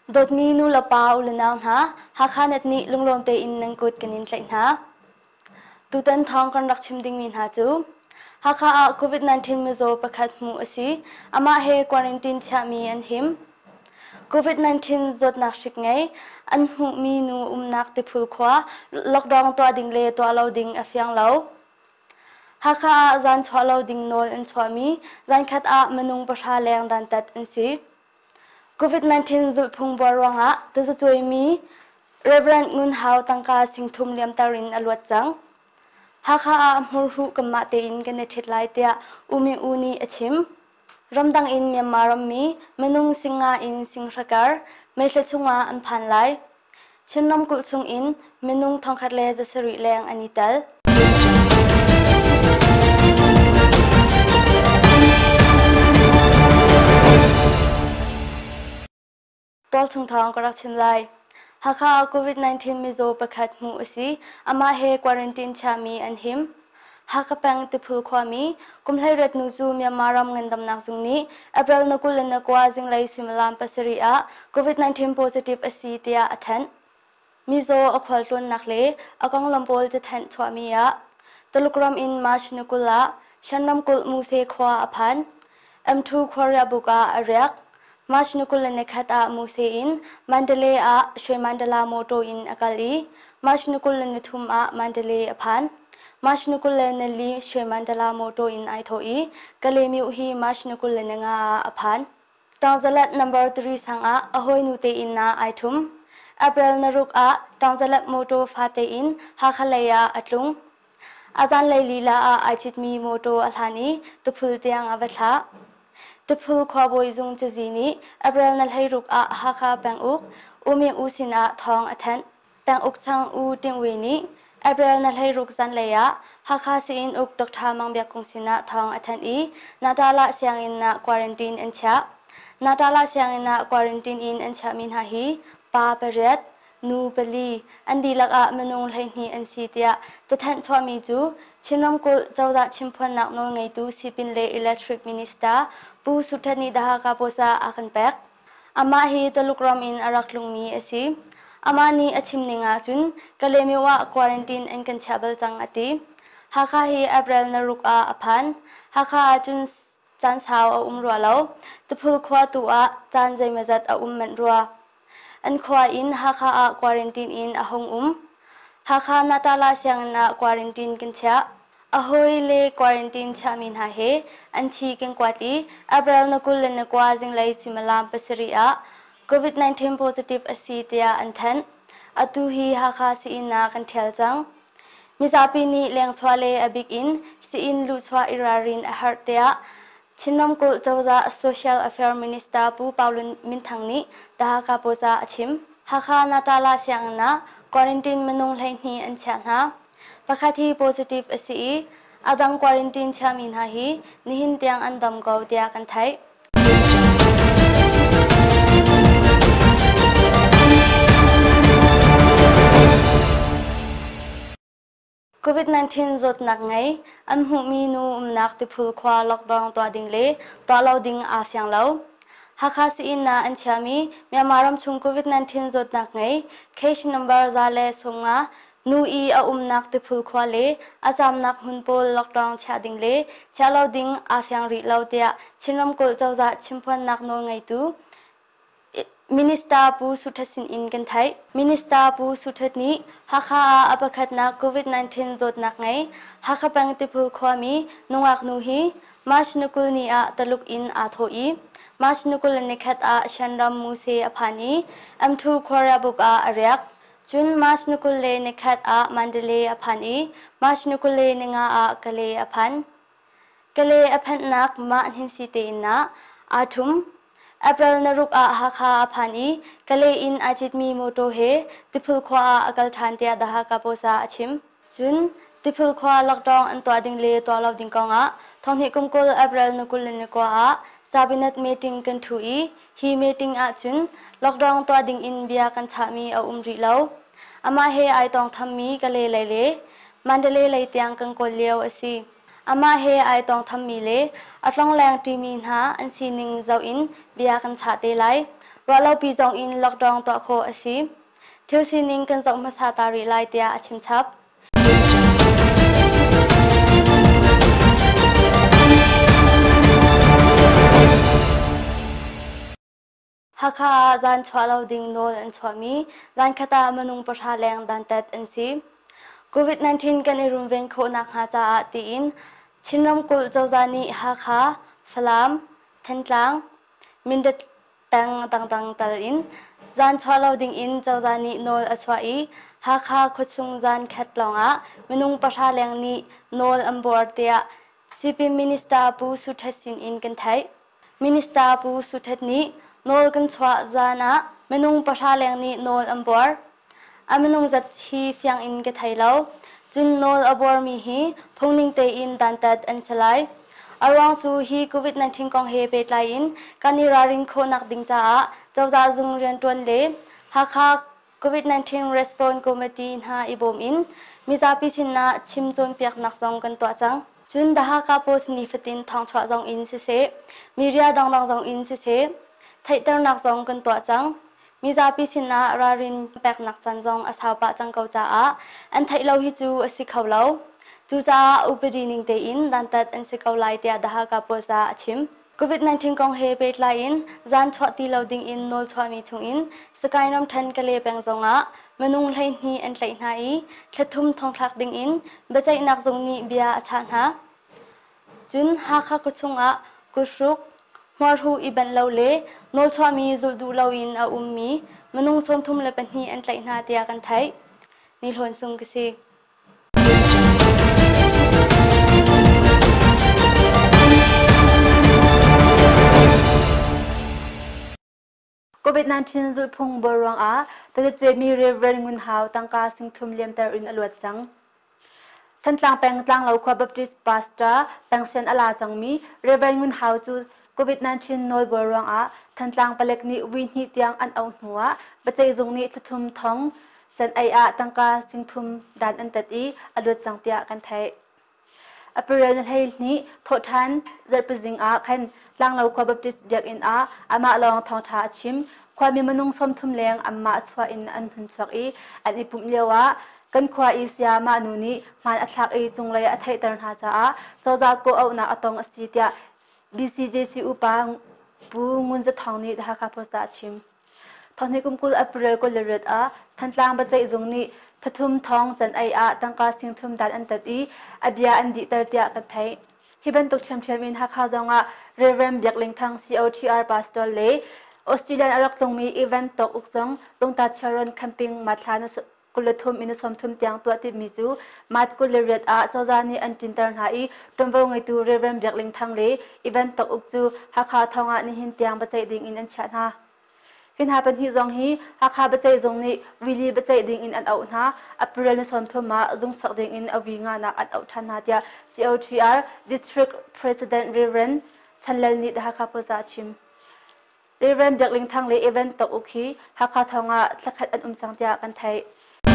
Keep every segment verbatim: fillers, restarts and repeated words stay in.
ดดมีนูละปาอุลนาวฮะหากขานัดนี้ลงลมเตอินนังกุดกันนินไหลนะตุตันทองกันรักชิมดิ่งมินหาจูหากขาโควิด สิบเก้า มิโซประคัดมูอสีอามาเฮควอรันตินชามีอันหิมโควิด สิบเก้า จดนักชิกไงอันหูมีนูอุมนักติพูขวาล็อกดาวน์ตัวดิ่งเลตัวเราดิ่งอฟยังเราหากขาจันชัวเราดิ่งโนลอันชัวมีจันขัดอามนุงประชาแรงดันตัดอันสีโควิด สิบเก้า จุดพุ่งบอลวังอะแต่จะช่วยมีเรเบรนงุนหาวตั้งกาสิงทุมเลียมตารินอลวดจังหากอามูรุกมาเตอินกันในทิศไลเตียอุมิอุนีอชิมรำดังอินเมียมารมีเมนุงสิงาอินสิงสการเมลชงาอันพันไลชินนำกุลชงอินเมนุงทองคัดเลจะสริแรงอันนิตัลตอลชงทองกระชิมไลหากโควิด สิบเก้า มิโซประคัดมูอสีอามาเฮควอรันตินชามีอันหิมหากแปงติพูความมีกุมไลรัตนูซูมีมารำเงินดำนักซุงนี้อเปรลนักุลนักว่าจิงไลซิมลามปัสริอาโควิด สิบเก้า positive อสีเตียอัทันมิโซอควอลตุนนักเลอกังลำโพลจะแทนชวามีอาตลุกรำอินมาชนุกุลละฉันนำกุลมูเซควาอพันเอ็มทูควาริบุกาอเรียกมาชนุกุลเนขัดอามูเซอินมันเดเลอาช่วยมันเดลาโมโตอินอากาลีมาชนุกุลเนทุมอามันเดเลอพันมาชนุกุลเนลีช่วยมันเดลาโมโตอินไอโทอีกะเลมิวฮีมาชนุกุลเนงาอพันตังซาลัด number three สังอาอโฮยนูเตอินนาไอทุมอเปรลนรุกอาตังซาลัดโมโตฟาเตอินฮาคาเลยาอัตลุงอาจารย์เลลีลาอาไอจิตมีโมโตอัลฮานีตุพุลเตียงอวัชาตพูขวบอยซุงเจจีนีอับรานัลให้รุกอาฮักาแปงอุกอุมีอุสินาทองอัทันแปงอุกชังอูติงเวนีอับรานัลให้รุกซันเลยะฮักาซีอินอุกดอกทามังเบียกงสินาทองอัทันอีนาดาละเสียงอินนาควอรันตินอันชะนาดาละเสียงอินนาควอรันตินอินอันชะมินฮาฮีปาเปเรตนูเปลีอันดีลักอะมนุงให้นีอันซีเตียจะแทนทว่ามีจูชินรมกุลเจ้าดาชิมพนักนงไงตูสิปินเลอิเล็กทริกมินิสตาปูสุดทนีดาฮากาโปซาอาคันเป็กอามาฮีตลุกรามอินอารักลุงมีอสีอามานีอชิมนิงาจุนกะเลมิวะควอรันตินอันกันชาเบลจังอติฮากาฮีอับเรลนรุกอาอพันฮากาจุนจันสาวอุมรัวเลาตพูขวาตัวจันใจมาจัดอุมมันรัวอันควาอินฮากาอาควอรันตินอินอาหงอุมหากขานาตาลาเสียงนาควอรันตินกันเชะอโฮยเลควอรันตินชามินฮาเฮอันที่กันกว่าที่อับราลนักุลเลนกว่าจิงไลซิมลามปัสริอาโควิด สิบเก้า positive อสีเตียอันทันอตุฮีหากขาสีอินนากันเทลจังมิซาปินีเลียงสวาเลอบิกอินสีอินลุสวาอิรารินอาฮาร์เตียชินนำกุลเจ้าจ้า social affairs minister ปูปาวลุนมินทังนี้ดาฮากาโปซาชิมหากขานาตาลาเสียงนาควอรันตินมนุงไลนีอันเชนะปะคาที่ positive อสีอาดังควอรันตินชามินฮาฮีนิหินเตียงอันดำกาวเตียกันไทยโควิด สิบเก้า จดนักไงอันหูมีนูอุมนักติพูควาล็อกดาวน์ตัวดิ่งเลตัวเราดิ่งอาเฟียงเราหากขาสีอินนาอันชามีเมียมารำชุงโควิด สิบเก้า จดนักไงเคสนัมเบอร์ซาเลสงานูอีอาอุมนักติพูควาเลอาจามนักหุนโปลล็อกดาวน์ชาดิ่งเลชาเราดิ่งอาเฟียงริเราเตียชินรำกุลเจ้าจะชิมพันนักโนไงตูมินิสตาปูสุทัสินอินกันไทยมินิสตาปูสุทัศนี้หากขาอาปะคัดนักโควิด สิบเก้า จดนักไงหากปังติพูความีนงอักนูฮีมาชนุกุลนีอาตลุกอินอาโทอีมาชนุกุลเนขัดอาชันรัมมูเซอภานีอัมทูควาราบุกอาอเรียกจุนมาชนุกุลเลเนขัดอามันเดเลอภานีมาชนุกุลเลเนงาอากะเลอพันกะเลอพันนักมาหินสิเตอินนาอาทุมอับราลนรุกอาฮาคาอภานีกะเลอินอาจิตมีโมโตเฮติพูควาอากาลทันเตียดาฮากาโปซาอชิมจุนติพูควาล็อกดาวน์อันตัวดิ่งเลตัวเราดิ่งกองอาทองหิกุมกุลอับราลนกุลเลนกว่าอาจาบินัดมีติ้งกันทุยฮีมีติ้งอาจุนล็อกดาวน์ตัวดิ่งอินเบียกันชามีอาอุมริเลาอามาเฮไอตองทำมีกะเลไลเลมันเดเลไลเตียงกันกอลเลียวอซีอามาเฮไอตองทำมีเลอัตลองแรงตีมีนหาอันซีนิงเจ้าอินเบียกันชาเตไลรอเราปีจองอินล็อกดาวน์ตัวโคอสิเที่ยวซีนิงกันจงมาซาตาริไลเตียอาชิมชับฮักคาจันชวาเราดิ่งโนอันชวามีจันคตามนุงประชาแรงดันเต็ดอันซีโควิด สิบเก้า กันในรุมเวงโคนักหาจาตีอินชินรำกุลเจ้าจานีฮักคาฟลามเทนตังมินเดตตังตังตังตาลินจันชวาเราดิ่งอินเจ้าจานีโนลอชวาอีฮักคาขุดซุงจันแคทลองอะมนุงประชาแรงนี้โนลอัมบอร์เตียซีพีมินิสตาปูสุทัสินอินกันไทยมินิสตาปูสุทัศนี้โนลกันชวาจานะมนุงประชาแรงนี้โนลอัมบอร์อามนุงจัดฮีเฟียงอินกันไทยแล้วจุนโนลอัมบอร์มีฮีพงนิงเตอินดันตัดอันสลายอารองสูฮีโควิด สิบเก้า กองเฮเปตไลน์การนิราริงโคนักดิงจ้าเจ้าจ้าจุงเรียนตวนเล่ฮักฮักโควิด สิบเก้า response committee หาอิบอมอินมิซาปิสินนาชิมจนเปียกนักจงกันตัวจังจุนดาฮักกาโพสนิฟตินทองชวจงอินเสเซมีเรียดองดองจงอินเสเซไทยเตอร์นักจงกันตัวจังมิซาปิสินนารารินแปกนักจันจงอาสาวปะจังเกาจ้าอันไทยเราฮิจูอสิเขาเราจูจ้าอุปดีนิงเตอินดันตัดอันสิเขาไลเตียดาฮักกาโพสาชิมโควิด สิบเก้า กองเฮเปตไลน์จานชวตีเราดิ่งอินโนลชวมีชงอินสกายน้ำทันกะเลแปงจงอะมนุงไลนีอันไลนาอีทะทุ่มทองทักดิ่งอินเบจัยนักจงนี้เบียอาชานะจุนฮักฮักกุชงอะกุชุกมอร์ฮูอีบันเราเล่โนลชวมีจุดดูเราอินอาอุมมีมนุงสมทุมเลปันนีอันไลนาเตียกันไทยนิลวนซุงกษีโควิด สิบเก้า จุดพงบรวงอาแต่จะช่วยมีเรื่องเรื่องเงินหาวตั้งกาสิงทุมเลียมแต่อินอลวดจังท่านตลางแปลงตลางเราควาบัพติสปาสตาแปลงเชนอลาจังมีเรื่องเรื่องเงินหาวจุดโควิด สิบเก้า โนบรวงอาท่านตลางเปล็กนี้วินหิตยังอันเอาหัวปัจจัยตรงนี้จะทุ่มท้องจันไออาตั้งกาสิงทุมดันอันตัดอีอลวดจังเตียกันไทยอเปรนไทยนี้โทษทันจะเป็นสิ่งอาคันหลังเราควาบัพติสเดียกอินอาอามาลองทองทาชิมความมีมนุษย์สมทุมแรงอามาชวาอินอันหุนชวอีอันอิปุ่มเลียวะกันควาอิสยามานุนีมันอัตลักอีจงเลยอัตไทยตรนหาจ้าเจ้าจากโกเอาหน้าอตองอสิตยาบีซีเจซีอุปาปูงุนจะทองนี้ดาคาโพสาชิมทองนี้กุมกุลอเปรลกุลเรดอาทันตลางบัจจัยจงนี้ทัทุมทองจันไออาตั้งกาสิงทุมดันอันตัดอีอเบียอันดิตรเตียกันไทยฮิบันตุกเชมเชมินฮักฮาจงอาเรเวมเบียกลิงทาง ซี โอ ที อาร์ ปาสตอลเล่ออสเตรเลียอลักลงมีอีเวนต์ตกอุกซงลงตัดชารอนแคมปิ้งมาทานกุลทุมอินสมทุมเตียงตัวติมิจูมาดกุลเรียดอาเจ้าจานีอันจินตร์หาอีตรงวงไอตูเรเวมเบียกลิงทางเล่อีเวนต์ตกอุกจูฮักฮาทองอานิหินเตียงบัจจัยดิ่งอินอันชนะหินหาเป็นที่จงฮีฮักฮาบัจจัยจงนี้วิลีบัจจัยดิ่งอินอันเอาหน้าอัปเรลสมทุมมาจงสักดิ่งอินอวิงานักอันเอาชนะเดีย ซี โอ ที อาร์ District President Reverend ชันเลนิดฮักฮาโพซาชิมเรียนจากลิงทางเลอีเวนต์ตกอุคีฮักคาทองะสักขัดอันอุ้มสังเตียกันไทย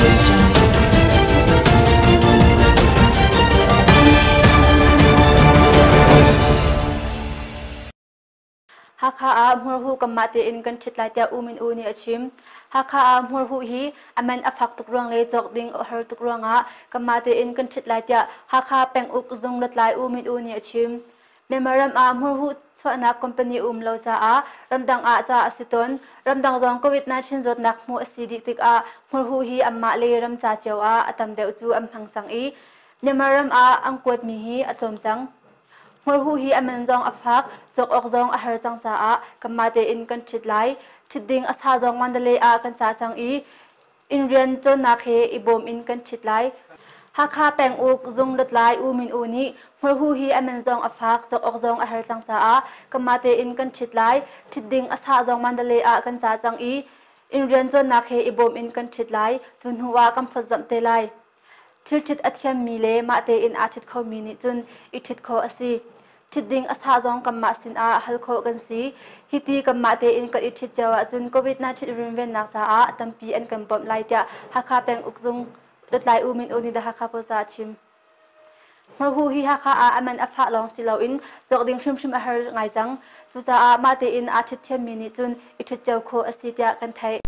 ฮักคาอามัวหูกัมมาเตอินกันชิดลายเตียอูมินอูนีอาชิมฮักคาอามัวหูฮีอเมนอฟักตุกรวงเลจอกดิงอฮร์ตุกรวงะกัมมาเตอินกันชิดลายเตียฮักคาเป็งอุกซงลัดลายอูมินอูนีอาชิมเมมารำอามัวหูส่วนนักคอมพานีอุ้มเราจะอารำดังอาจะอสิตนรำดังจงโควิด สิบเก้า จดนักมัวสีดิติกอามัวหูฮีอัมมาเลรำจ่าเจียวอาอัตมเดวจูอัมหังจังอีเมมารำอาอังกวดมีฮีอัตมจังมัวหูฮีอัมมันจงอฟักจกออกจงอาหารจังจ้าอากัมมาเตอินกันชิดไลชิดดิ่งอาสาจงมันเดเลอากันจ่าจังอีอินเรียนจนนักเฮอิบอมอินกันชิดไลฮักคาแปงอุกจงลัดไลอูมินอูนีมัวหูฮีอเมนจงอฟักจกออกจงอาหารจังจ้าอากัมมาเตอินกันชิดไลชิดดิ่งอาสาจงมันเดเลอากันจ่าจังอีอินเรียนจนนักเฮอิบอมอินกันชิดไลจุนหัวกัมพจำเตไลทิลทิดอัจฉริยะมาเตอินอาทิตเขามีนิจุนอิทิตเขาอสีทิดดิ่งอาสาจงกัมมาสินอาฮัลโคกันสีฮิตีกัมมาเตอินกันอิทิตเจ้าจุนโควิด สิบเก้า ริมเวนนักจ้าอาตัมปีอันกัมบอมไลเตียฮักคาแปงอุกจงลัดไลอูมินอูนีดาฮักคาโพซาชิมมรหูฮิฮาคาอามันอฟะลองสิเราอินจอกดิ่งชิมชิมอาหารไงจังจุจ้าอามาเตอินอาทิตย์เทียนมินิจุนอิทิเจ้าโคอสิตยากันไทย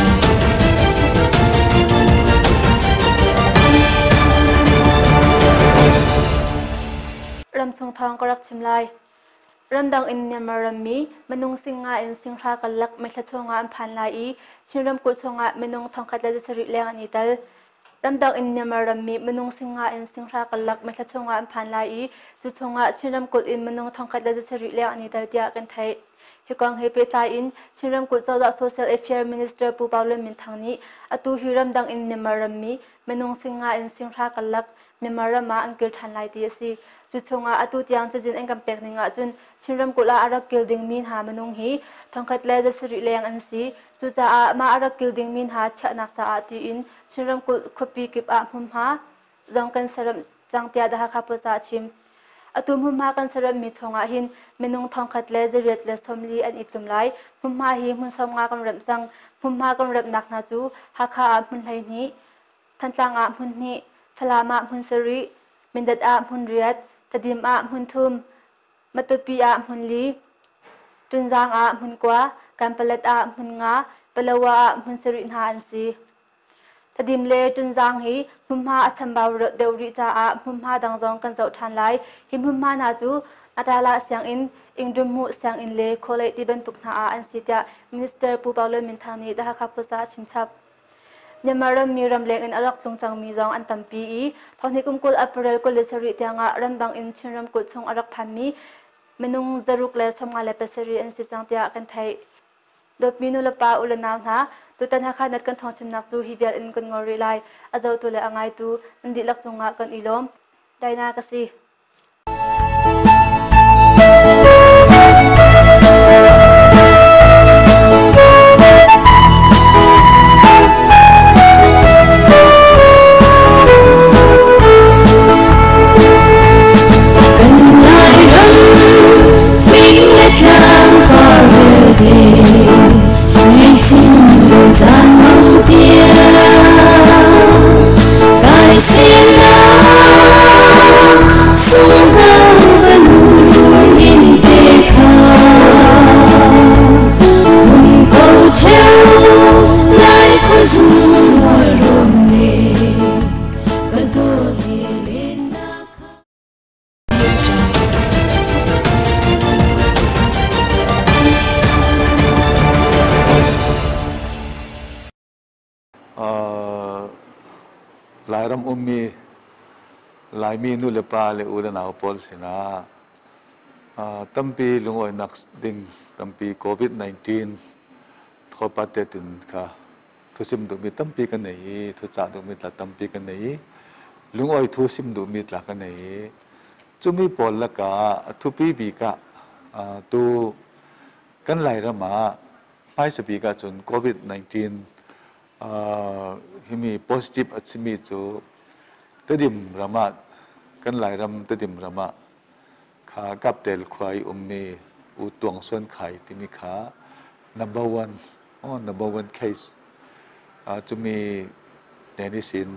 รำชงทองก็รักชิมลายรำดังอินเนียมารำมีมนุงสิงหาอินสิงรากัลลักไม่ทัดชงอาอันพันลายชิมรำกุชงอามนุงทองคัดเลสริเลงอันนี้ตัลรำดังอินเนียมารำมีมนุงสิงหาอินสิงรากัลลักไม่ทัดชงอาอันพันลายจุชงอาชิมรำกุอินมนุงทองคัดเลสริเลงอันนี้ตัลเดียกันไทยฮิกองเฮเปตาอินชิมรำกุเจ้าดา Social Affairs Minister ปูเปาเลมินทางนี้อตูฮิรำดังอินเนียมารำมีมนุงสิงหาอินสิงรากัลลักเมมารำมาอังกิลทันลายดีสิจุดชงอาอตุตยังจะจินเองกำเปกนิงอาจุนชิมรำกุลาอารักกิลดิงมินหามนุงฮีทองคัดเลจะสิริเลงอันซีจุจ้าอามาอารักกิลดิงมินหาชะนักจ้าอาตีอินชิมรำกุลคบปีกิบอามุมหาจังกันสรมจังเตียดาคาปุษาชิมอตุมุมหากันสรมมีชงอาหินเมนุงทองคัดเลจะเรียดเลสมลีอันอิกตุมไลมุมหาฮีมุนสมงากันรำจังมุมหากันรำนักนาจูหาคาอามุนไหนี้ทันจังอามุนนี้พลามามุนสริมินดัดอามุนเรียดตดิมอามุนทุมมาตุปีอามุนลีจุนจางอามุนกว่าการผลิตอามุนงาเปลวาอามุนสรินหาอันซีตดิมเลจุนจางฮีมุมหาอัศมบาวเดวริจาอามุมหาดังจงกันเจ้าทันไลหิมุมหานาจูอาตาลาเสียงอินอิงดุมมุเสียงอินเลโคเลติบันตุกนาอาอันซีเตียมินิสเตอร์ปูเปาเลมินทางนี้ดาคับภาษาชิมชับยามารำมีรำเล็งอินอลักลงจังมีจองอันตัมปีอีทอนที่กุมกุลอัปเรลกุลเลสริเตียงะรำดังอินชินรำกุลชงอรักพันมีเมนุงจารุกเลสมงาเลเปสริอันสิจังเตียกันไทยโดยมีนุลปาอุลนาวนะตุตันหาขานัดกันทองชิมนักจูฮิเบียอินกันงอริไลอาเจ้าตุเลอังไงตูนันดิลักจงะกันอิลอมได้นากสิหลายรำอมมีหลายมีนุเลปาเลอุลนาวปอลสินะตั้มปีลุงอ้อยนักดิ่งตั้มปีโควิดสิบเก้าทอปัตเตตินค่ะทุสิมดูมีตั้มปีกันไหนทุจ่าดูมีตละตั้มปีกันไหนลุงอ้อยทุสิมดูมีตละกันไหนจุมีปอลละกะทุปีบีกะตูกันหลายรำมาไม่สปีกะจนโควิดสิบเก้าฮิมี positive อัศมีจูตดิมรามากันหลายรำตดิมรามาขากับเตลควายอมเมอุตวงส่วนไข่ที่มีขา number one อ๋อ number one case จะมีเนนิสิน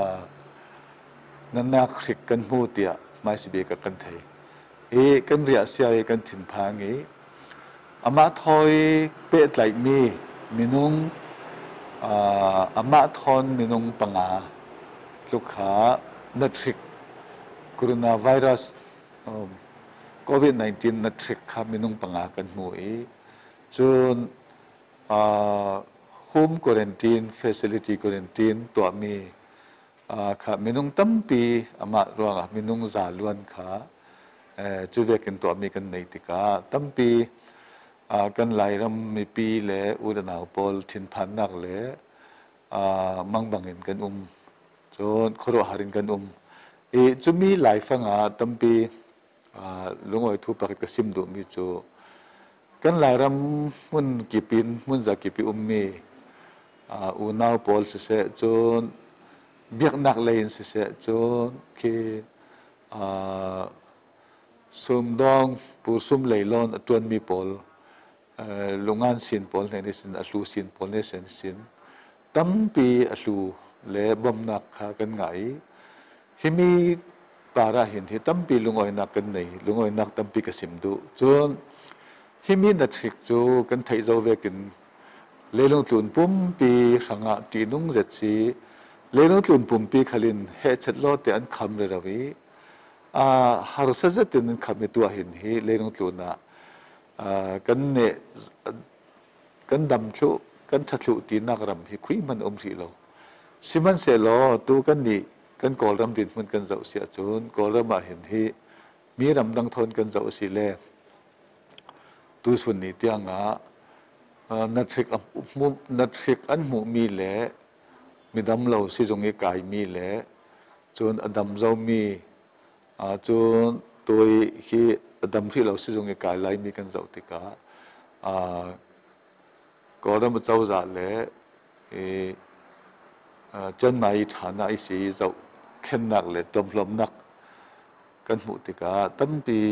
นันนักขิกกันมูเตียไม่สิเบกกันไทยเอกันเรียเสียกันถิ่นพางเออามาทอยเป็ดไหลมีมินุงอามาทอนมินุงปังอาลูกค้านัดทริกโคโรนาไวรัสโควิดสิบเก้านัดทริกขามินุงปังอากันมวยจนโฮมควอรันตีนเฟสิลิตี้ควอรันตีนตัวมีขามินุงตั้มปีอามารัวมินุงซาลวนขาจูเวกันตัวมีกันในติกาตั้มปีกันหลายรำมีปีเล่อุดนาวปอลทินพันนักเล่มังบังเงินกันอุ้มจนครอหารินกันอุ้มเอจะมีหลายฟังอาตั้มปีลุงอ้อยทุบปากกระซิมดูมีจูกันหลายรำมุนกี่ปีมุนจากกี่ปีอุ้มมีอุนาวปอลเสียจนเบียกนักเลยเสียจนคือซุมดองปูซุมเลยลอนจวนมีปอลลุงงานสินปอลในสินอลูสินปอลในสินสินตั้มปีอลูเล่บ่มนักขากันไงที่มีต para hin hi tampi lungoi nak kan nei lungoi nak tampi ka sim du chun hi mi na thik chu kan thei zo vekin leilung tlun pum pi ranga ti nung zet si leilung tlun pum pi khalin he chet lo te an kham re rawi a har sa zet tin kham tu hin hi leilung tluna a kan ne kan dam chu kan thatlu ti nak ram hi khui man om ri lo siman se lo tu kan ni kan kol ram din mun kan zau sia chun kol ram a hin hi mi ram dang thon kan zau si le tu sun ni tiangaนัดเช็คมุนัดเช็คอันหมู่มีแหละมีดำเราสิจงเอกายมีแหละจนอดัมเจ้ามีจนตัวที่อดัมที่เราสิจงเอกายไล่มีกันเจ้าติกาก็ได้มาเจ้าจ่าแหละจันไม่ฐานะไอ้สีเจ้าเข็นหนักเลยตมลมหนักกันหมู่ติกาตั้งปี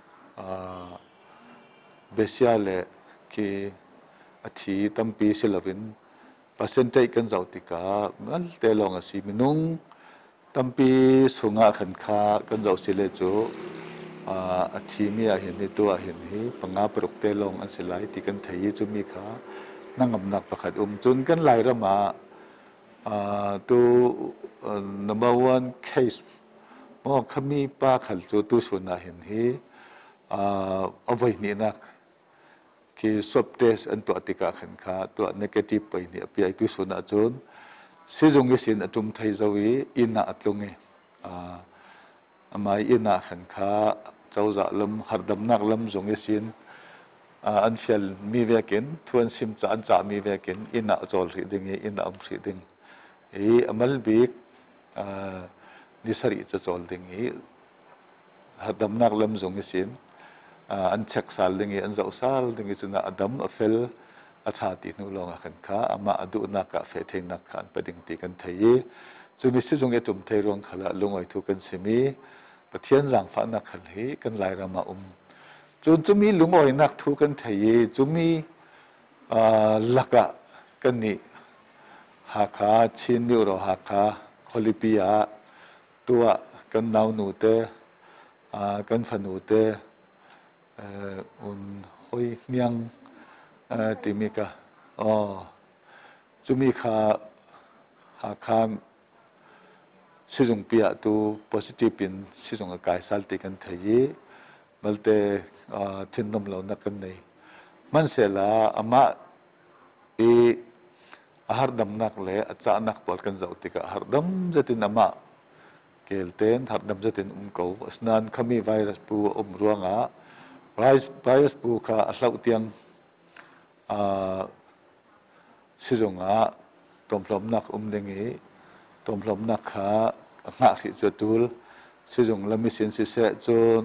เบสยาแหละที่อาทิตย์ตั้งปีสิลวินเปอร์เซ็นต์ใจกันเจ้าติกามันแต่ลองอาศิมินุงตั้งปีสุงาขันคากันเจ้าสิเลจูอาทิตย์มีอาเห็นในตัวเห็นที่ปังอาปรุกแต่ลองอันสิไลที่กันไทยจุมีขานั่งกำนักประคัดอุ้มจนกันไล่ระมาตัว number one case มอขมีป้าขัดจูตัวส่วนอาเห็นที่เอาไว้นี่นักคือ swab test อันตัวติกาขันขาตัว negative ไปเนี่ยปีไอตัวส่วนอาจนสิ่งที่สิ่งจุ่มไทยจะวิอินนาอัตลงเงอ่าไม่อินนาขันขาเจ้าจะลำหัดดำนักลำจงสิ่งอันเฟลมีเวกินทวนซิมจะอันจะมีเวกินอินนาจอลรีดิ่งอินนาอัมรีดิ่งไอ้อมัลบิกนิสัยจะจอลดิ่งหัดดำนักลำจงสิ่งอันเช็คสารดิ่งอันเจ้าสารดิ่งจุดน่ะอดัมอเฟลอาชาตินุลงขันขาอามาอดุนักเฟเทนักขันประดิ่งตีกันไทยจุดมิสิจงเอตุมไทยรวงขละลงไว้ทุกันสิมีปะเทียนจังฟ้านักขันฮีกันลายรามาอุมจุดจุมีลงไว้นักทุกันไทยจุมีลักะกันนี่หาขาชินนิวโรหาขาโคลิปิยาตัวกันนาวนูเตกันฟันูเตอุนหอยเมียงติมิกาอ๋อจุมีขาหาคามสิจงเปียตัว positive เป็นสิจงกายสัลติกันไทยมัลเตทินนมเหล่านักกันในมันเสียละอามาอีอาหารดำนักเลยอาจารย์นักปอดกันเจ้าติกาอาหารดำจะตินอามาเกลเตนอาหารดำจะตินอุ้มเขาสนานขมีไวรัสปูอุ้มรัวงะไวรัสปูขาอาศัยเตียงสิจงอาตอมพลอมนักอุ้มเดงีตอมพลอมนักขาหนักที่จะตูลสิจงละมิสินสิเสจน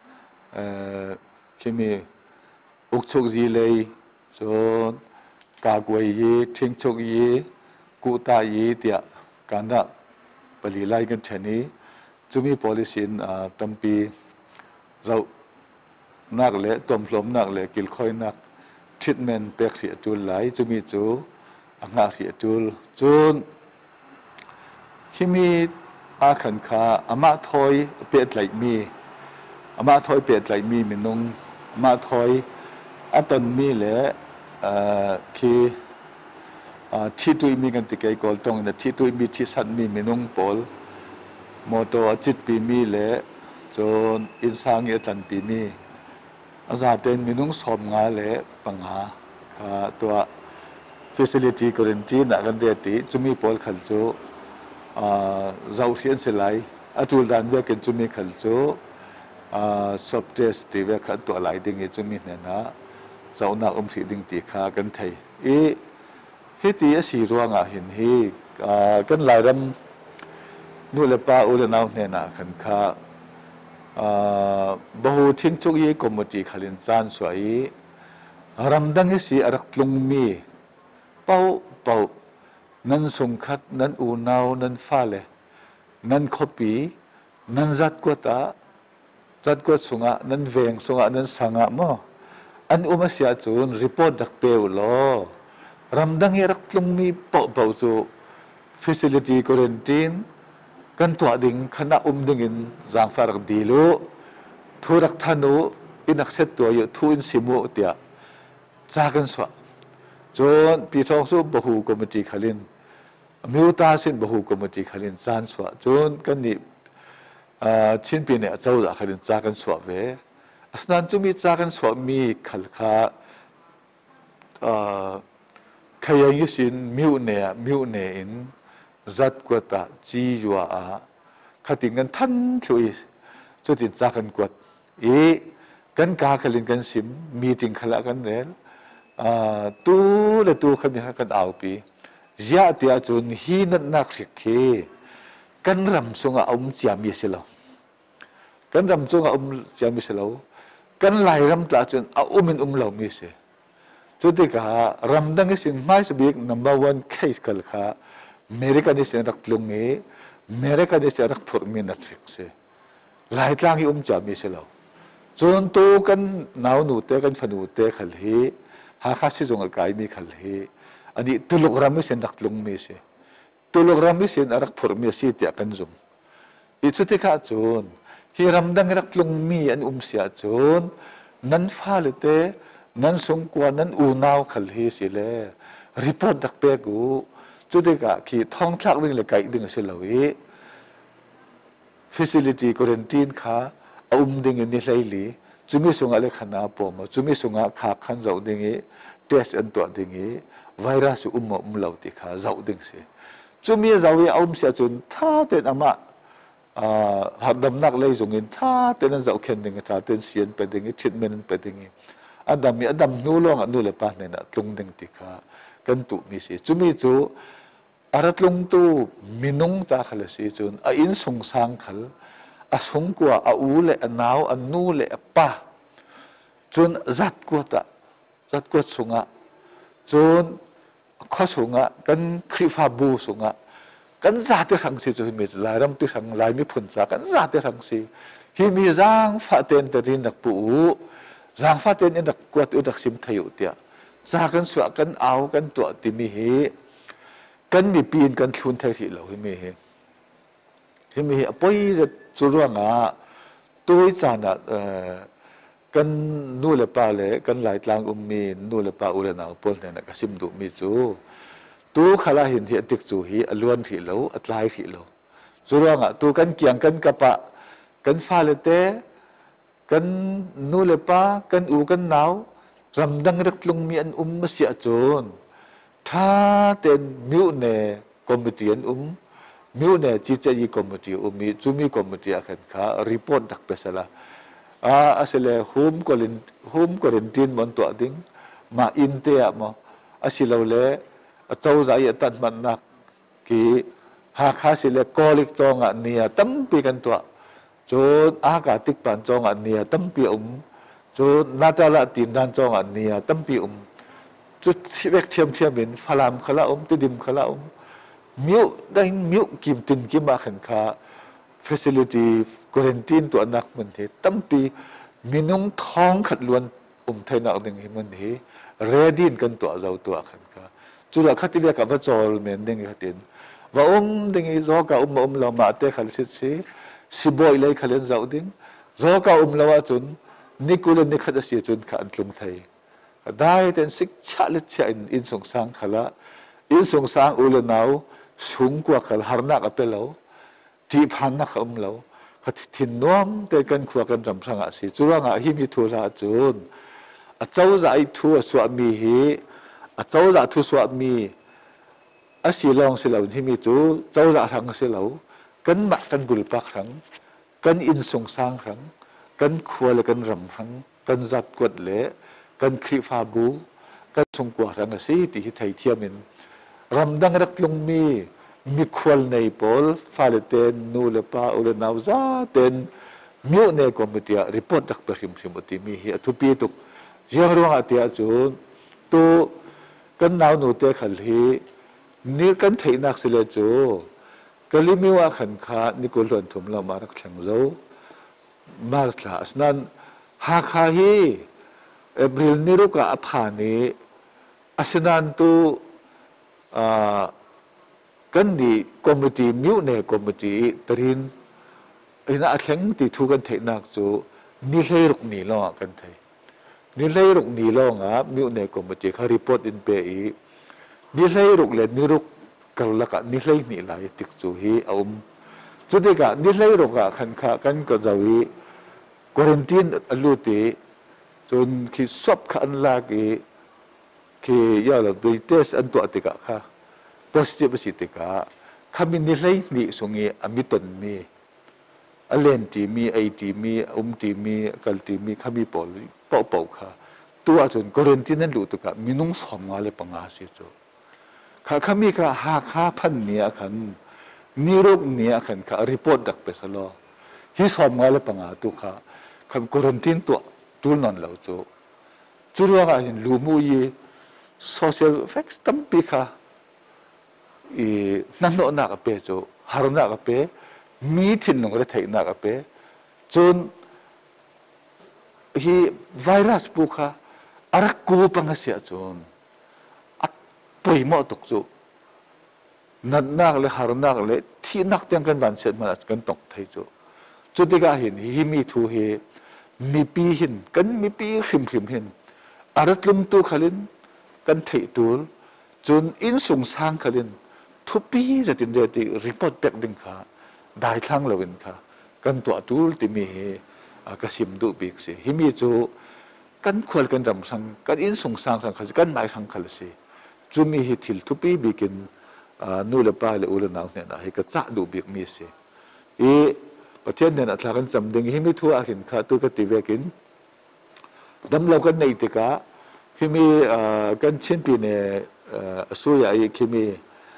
ที่มีอุกชกจีเลยจนกากวยยีทิ้งชกยีกูตายีเดียการนักปลีไลกันเช่นนี้จะมี policy ตั้งปีเรานักเละตอมพลอมนักเละกิลค่อยนักtreatment เปกเสียจูไหลจะมีจูอังอาเสียจูจูนที่มีอาขันขาอามาถอยเปียดไหลมีอามาถอยเปียดไหลมีมีนงอามาถอยอัตันมีแหละคือที่ตุยมีกันติเกยกอลตรงนะที่ตุยมีที่สันมีมีนงปอลมอโตจิตปีมีแหละจนอินสางเอตันปีมีอาจารย์เต็นมีนุ่งสมงาเละปังหาตัว facility quarantine นักเรียนตีจุมีพอลขันโจเจ้าเขียนสไลด์อาจุลดันเวกินจุมีขันโจ swab test ตีเวขันตัวไหลดิ่งจุมีเนี่ยนะเจ้าหน้าอมสีดิ่งตีขากันไทยอีฮิตีสีรัวงาเห็นฮีกันหลายรำนู่นเลยป้าอุลนาวเนี่ยนะขันขาบหูทิ้งชุกยี่กมตีขลินจานสวยรำดังสีอรักลงมีเป่าเป่านั้นสงคัดนั้นอูนาวนั้นฟ้าเลยนั้นขบีนั้นจัดกวตาจัดกวดสงะนั้นเวงสงะนั้นสังะมออันอุมาเสียจูนรีพอร์ตดักเปลลอรำดังยี่รักลงมีเป่าเป่าจู facility quarantine กันตัวดิ่งคณะอุ้มดิ่งอินจางฟารักดีลุทุรักธนูอินักเซตตัวอยู่ทุนสิมุเตียจากกันสวะจนปีทองสู้บหูกรมจีขลินมิวตาสินบหูกรมจีขลินจานสวะจนกันนี่ชินปีเนี่ยเจ้าจากขลินจากกันสวะเวสนั้นจุมีจากกันสวะมีขลขาขยันยิสินมิวเนี่ยมิวเนี่ยอินจัดกวดตาจีจัวอาขัดกันทันช่วยจุดที่จากกันกวดอีกันกาขลินกันสิมมีติงขละกันเรลตู้และตู้ขมิฮกันเอาปียาเตียจนฮีนันนักเรียกเคกันรำทรงอาอมจามีเสลากันรำทรงอาอมจามีเสลากันไล่รำตาจนอาอุมินอุมเหล่ามีเสจุดที่การำดังสินไม่สบิก number one case กันค่ะเมริกานิสินรักลุงเอเมริกานิสินรักพวกมีนัดฟิกเสไล่ทางที่อุมจามีเสลาจนตัวกันหนาวหนูเตะกันฝนูเตะขัลเฮหาข้าศึกจงกายมีขัลเฮอันนี้ตุลกรามิสินรักลุงมีเสตุลกรามิสินรักพวกมีสิเตะกันจงอีสุดที่ข้าจนฮีรำดังรักลุงมีอันอุมเสียจนนั้นฟ้าเลเตนั้นสงกว่านั้นอูนาวขัลเฮสิเลรีพอร์ตดักเปกูจุดที่ข้าขีท้องทักดึงเลยไก่ดึงเสลาวีfacility quarantine ข้าอุ้มดึงนี่เลยลีจุมีส่งอะไรขนาดปอมจุมีส่งอาขาขันเจ้าดึงนี้เทสอันตัวดึงนี้ไวรัสอุ้มอุ้มเหล่าที่ข้าเจ้าดึงสิจุมีเจ้าวิอุ้มเสียจนท่าเต็นอามาหัดดำนักเลยส่งเงินท่าเต็นนั้นเจ้าเข็นดึงท่าเต็นเสียนไปดึงนี้ทิดเมนไปดึงนี้อันดำมีอันดำนู่ลงอันนู่เลยป่ะเนี่ยนะตรงดึงที่ข้ากันตุมีสิจุมีจูอารัตลงตูมินุงตาขลัสิจนอาอินสงสางขลอาสงกัวอาอูเลอันนาวอันนู่เลอป้าจนจัดกัวตาจัดกัวสงะจนข้อสงะกันคริฟาบูสงะกันจัดที่ทังสิจนมีลายรำที่ทังลายมีผลจากกันจัดที่ทังสิฮิมีจางฟาเตนตรินนักปูจางฟาเตนอินักกัวตุนักสิมทยุเตียจากกันสวะกันเอากันตัวติมีเหกันมีปีนกันทุนไทยที่เราเห็นไหมเห็นเห็นไหมเห็นป่วยจะจุดว่าง่ะตัวจานะเอ่อกันนู่นเลยป่าเลยกันหลายทางอุ้มมีนู่นเลยป่าอุลนาอุปนเนี่ยนะก็ซิมดูมีจูตัวขลาเห็นที่ติดจูฮีอล้วนที่เราอัตลายที่เราจุดว่าง่ะตัวกันเกี่ยงกันกระปะกันฟ้าเลยเตะกันนู่นเลยป่ากันอูกันหนาวรำดังรักลงมีอันอุ้มมาเสียจนถ้าเป็นมิวเน่คอมมิตี้อันอุ้มมิวเน่จีเจยีคอมมิตี้อุ้มมีจูมีคอมมิตี้อากันค่ะรีพอร์ตดักเปสละอ่าอาศัยเลยโฮมควอลินโฮมควอลินตินมันตัวดิ้งมาอินเตียมาอาศัยเราเลยเจ้าใจตันมันนักกีหากอาศัยเลยกอลิกจองอันเนียตั้มปีกันตัวจนอากาศติกปันจองอันเนียตั้มปีอุ้มจนนาตาละตินดันจองอันเนียตั้มปีอุ้มจุดที่เวกเทียมเทียมเป็นฟลามขละอมติดิมขละอมมิวได้มิวกิมตินกิมาขันคา facility quarantine ตัวนักมันเถตั้มปีมินุงท้องขัดล้วนอมไทยนักดึงหิมันเถเรดินกันตัวเราตัวขันคาจุดละขัดที่เรียกว่าจอลเมนดึงขัดเองว่าอมดึงรอกาอมอมเรามาเตะขัดสิสิสิบอยเลยขัดเล่นเราดึงรอกาอมเราว่าจนนิคุลนิขัดเสียจนขัดลงไทยได้แต่สิ่งชาลิชอินอินสงสารขละอินสงสารอุลนาวสูงกว่าขลหานักเปล่าที่พันนักอมเราขัดถิ่นน้อมแต่กันขวากันจำสังอาศิจุรังอาหิมิทุราจุนอาเจ้าจะไอทัวสวามีฮีอาเจ้าจะทัวสวามีอาศิลองสิเหล่าที่มีจูเจ้าจะทังสิเหล่ากันมากันบุลปักครั้งกันอินสงสารครั้งกันขวาและกันรำครั้งกันจัดกวดเละกันคริฟาบูกันสงกว่ารังสีที่ไทยเทียมินรำดังรักลงมีมีควลในปอลฟาเลเตนนูเลปาอุลนาวซาเตนมิวเนคอมมิตี้รีพอร์ตดักเปริมสิมติมีเฮียทุปีตุกเจ้าหลวงอาทิตย์จูนตัวกันนาวนูเตขัลฮีนี่กันไทยนักสิเลจูกันลิมิวาขันขานิโคลวนทุมเรามารักแข่งเจ้ามาร์ทลาสนั้นฮาคาฮีเอบริลนิรุกะอภานีอาสนันตุกันนี่คอมมิตี้มิวเน่คอมมิตี้ตรินไอ้น่าแข็งที่ทุกันเทนักจูนี่เลยรุกนี่ล่อกันไทยนี่เลยรุกนี่ล่องอ่ะมิวเน่คอมมิตี้เขารีพอร์ตอินเปอีนี่เลยรุกเลยนี่รุกกัลลักนี่เลยนี่ไหลติดจูฮีเอาจุดเด็กอ่ะนี่เลยรุกอ่ะขันขากันก็จะวิควอรันตีนอลูตีจนคิดสอบขันลากีคียาลบริเตสอันตัวติกะค่ะ positive สิติกะขมินิเลยนี่สงเออมิตันมีอเลนตีมีไอตีมีอุมตีมีกัลตีมีขมิปอลเป่าเป่าค่ะตัวจนควอรันตีนนั่นรู้ตุกะมินุ่งสอมงาเลปังอาสิจูข้าขมิค่ะหาข้าพันเนียขันนิรุกเนียขันค่ะรีพอร์ตดักไปสโลฮิสอมงาเลปังอาตุค่ะคำควอรันตีนตัวตูนนนเหล่าจูจุดว่ากันลูมูยี social effects ตั้มปีค่ะอีนั่นโน่นนักเปโจฮารุนักเปมีทิ้งลงกระเทยนักเปจนฮีไวรัสบุค่ะอารักกูปังเสียจนอัดป่วยหมดตกจูนั่นนักเลยฮารุนักเลยที่นักเตียงกันบันเสร็จมันกันตกไทยจูจุดที่ก็เห็นฮีมีทูเฮมีปีหินกันมีปีขิมขิมหินอารักลุมตูขลินกันเทตูลจนอินสงสางขลินทุบปีจะติดเดือดรีพอร์ตแบกดึงขาได้ทั้งเราเองค่ะกันตัวตูลที่มีกระสิมดูบีกสิฮิมีจูกันควรกันดำสังกันอินสงสางสังขจกันไม่ทั้งขลสิจูมีฮิทิลทุบปีบีกินนู่นละป้าเลยอุลนาวเนี่ยนะให้กระจัดดูบีกมีสิอีประเทศเนี่ยนะถ้ากันจำดึงฮิมีทั่วอาหินค่ะตัวกติเวกินดำเรากันในติกาฮิมีกันเช่นปีเนี่ยสู้ใหญ่ฮิมี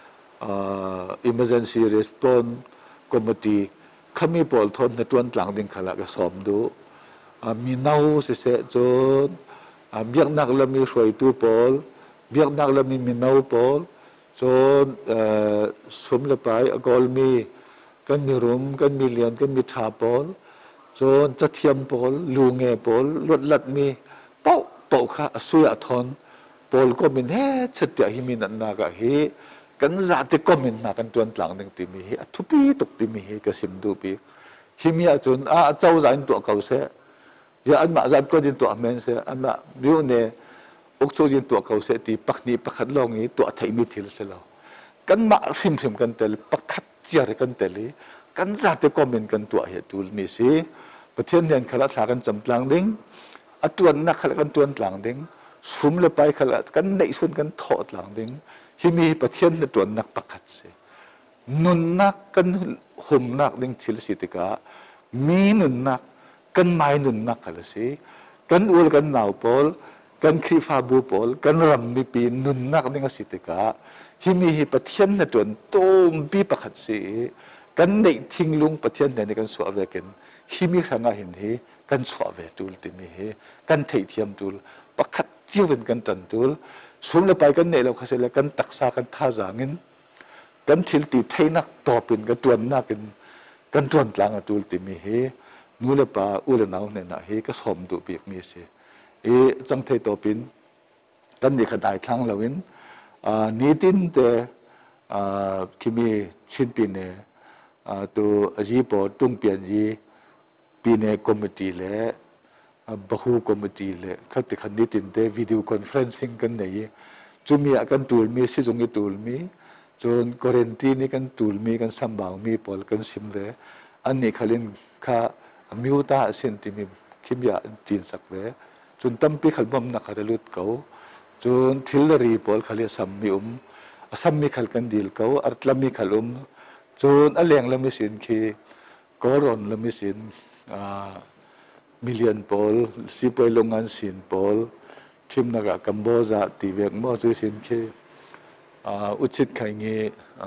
emergency response committee ขมีปอลทนในตัวหลังดิ่งขลักสอบดูมีน่าเสียจนเบียกนักละมีสวยตัวปอลเบียกนักละมีมีน่าปอลจนสมละไปกอลมีกันมีรุมกันมีเลียนกันมีทาปอลจนจะเทียมปอลลูเงปอลลดลัดมีเป้าเป้าค่ะสุยทนปอลก็มีแน่ชัดเจนที่มีนันนากะฮีกันจะติคอมเมนต์มากันตัวหลังหนึ่งที่มีฮีทุบีตกที่มีฮีก็สิมดูบีฮิมีอาจนอาเจ้าใจตัวเขาเสียยาอันมาจับก็ดินตัวเมนเสียอันมาบิวเนี่ยอุกโจดินตัวเขาเสียที่ปักนี้ปักขัดลงนี้ตัวไทยมีทิลเสียแล้วกันมาริมริมกันเตลปักขัดเจียร์กันเตลีกันจะติคอมเมนต์กันตัวเฮตุลมีสิประเทศเนี่ยขลัดหากันจำหลังดิ่งอัตัวนักขลัดกันตัวหลังดิ่งสุ่มเลยไปขลัดกันในส่วนกันถอดหลังดิ่งที่มีประเทศในตัวนักปักขัดเสียนุนนักกันหุ่มนักดิ่งทิลสิติกามีนุนนักกันไม่นุนนักอะไรสิกันอุลกันหนาวปอลกันครีฟาบูปอลกันรำมีปีนุนนักดิ่งสิติกาที่มีประเทศในตัวต้มปีปักขัดสิกันในทิ้งลุงประเทศในกันสวบเวกันที่มีข้างเห็นที่กันสวบเวตูลที่มีกันเทียมตูลปักขัดเจียวเป็นกันตันตูลสุ่มเลยไปกันเนี่ยเราเขาเสร็จแล้วกันตักษากันท่าจางเงินกันทิลตีไทยนักต่อเป็นกันตัวนักกันกันตัวหลังตูลที่มีนู่นเลยป่าอุลนาวเนี่ยนะเฮก็สมดูเบียกมีสิเอจังเทตัวปินกันนี่ขดายทั้งเราเห็นนี่ตินเตคิมีชินปีเนี่ยตัวจีปอตุงเปียนจีปีเนี่ยคอมมิตี้เล่บฮูคอมมิตี้เล่เขาติดขันนี่ตินเตวิดีโอคอนเฟรนซิ่งกันเนี่ยจุมีอากันตูลมีสิจงกีตูลมีจนควอรันตีนี่กันตูลมีกันสัมบ่าวมีปอลกันซิมเวอันนี้ขลินข้ามิวตาเซนติมิคิมยาจีนสักเวจนตั้มปีขลบมนักขลุดเขาจนทิลรีปอลขลิสัมมิอุมสัมมิขลกันดีลเขาอัตลมิขลุมจนอเลียงละมิสินคีกอรอนละมิสินมิเลียนปอลสิปอยลงงานสินปอลทิมนักกัมโบจาตีเวกมอจุสินคีอุจิตไข่เงี้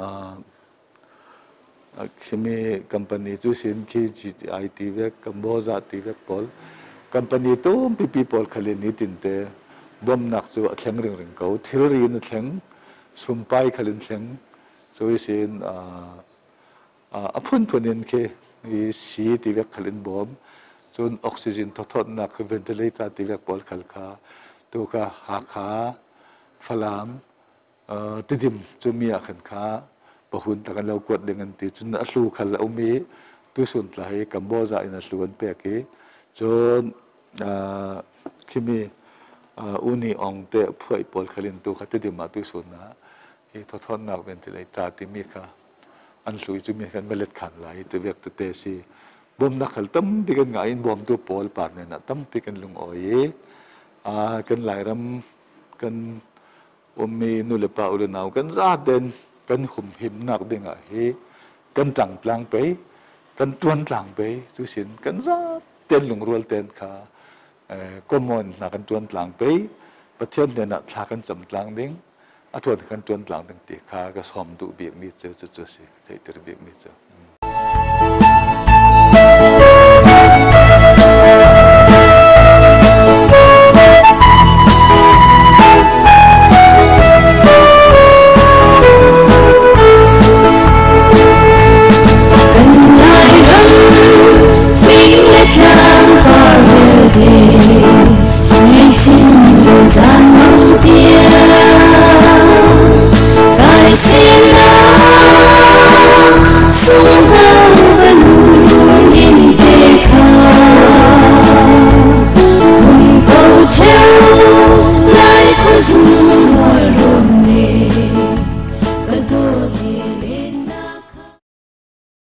คิมีคอมพานีจูสินคีจีไอทีเวกกัมโบจาทีเวกปอลคอมพานีตู้ปีปีปอลขลินนิตินเตบอมนักจูแข็งเร่งเร่งเขาทิลรีนแข็งสุมไปขลินแข็งจูสินอพุ่นพุ่นเองคีสีทีเวกขลินบอมจนออกซิเจนทอดนักเวนติเลเตอร์ทีเวกปอลขลขาตัวก็หักขาฟลามติดิมจูมีอาขันขาปะหุ่นตะกันเรากวดเด้งตีจนอัลูขันเรามีตุสุนทลายกัมโบจาอินอัลูกันเปียกีจนคิมีอุนีองเตะเพื่อปอลขลินตัวขัดดิมาตุสุนนะที่ทศนักเป็นที่ไรตาติมีค่ะอันสุยจุมีกันเมล็ดขันไหลตัวเวียกตัวเตสีบ่มนักขัลตั้มปีกันไงบ่มตัวปอลปานเนี่ยนะตั้มปีกันลุงอ้อยอ่ากันหลายรำกันอมมีนุเลปาอุลนาวกันซาเดนกันขุมหิมนักดิ่งอ่ะเฮกันจังกลางไปกันตวนกลางไปทุสินกันซาเต้นลุงรัวเต้นขาเอ่อก็มอนนักกันตวนกลางไปประเทศเนี่ยนะทากันจำกลางดิ่งอัตวนกันตวนกลางตั้งตีขาก็ซ้อมดูเบียกมีเจอเจอเจอสิได้ตัวเบียกมีเจอ